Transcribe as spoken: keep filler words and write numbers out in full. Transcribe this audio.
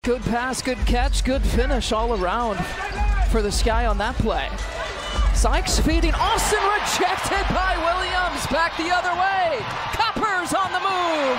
Good pass, good catch, good finish all around for the Sky on that play. Sykes feeding, Austin rejected by Williams, back the other way. Coppers on the move.